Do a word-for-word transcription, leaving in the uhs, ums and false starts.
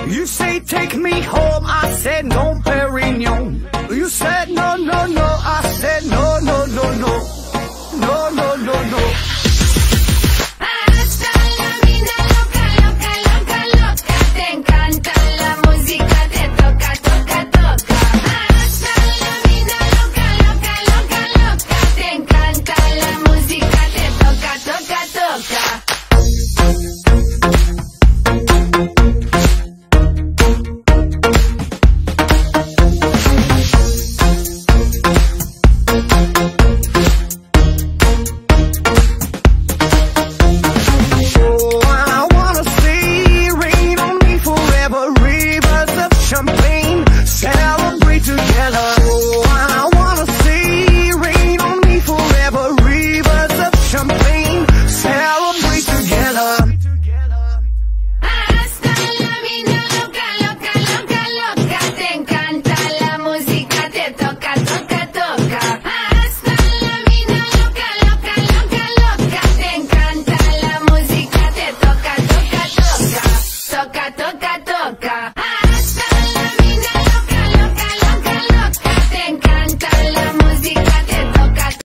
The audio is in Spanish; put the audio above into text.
You say take me home, I said no, Perignon. You said no, no, no, I said no, no, no, no. No, no, no, no.